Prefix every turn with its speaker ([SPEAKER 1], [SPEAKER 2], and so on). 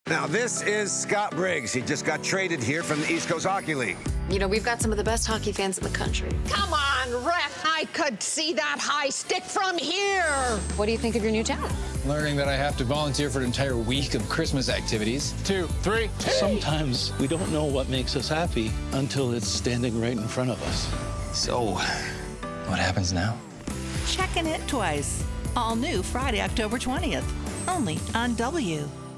[SPEAKER 1] Now, this is Scott Briggs. He just got traded here from the East Coast Hockey League.
[SPEAKER 2] You know, we've got some of the best hockey fans in the country.
[SPEAKER 3] Come on, ref. I could see that high stick from here.
[SPEAKER 2] What do you think of your new job?
[SPEAKER 4] Learning that I have to volunteer for an entire week of Christmas activities. 2, 3.
[SPEAKER 5] Sometimes we don't know what makes us happy until it's standing right in front of us.
[SPEAKER 4] So, what happens now?
[SPEAKER 6] Checkin' It Twice. All new Friday, October 20th. Only on W.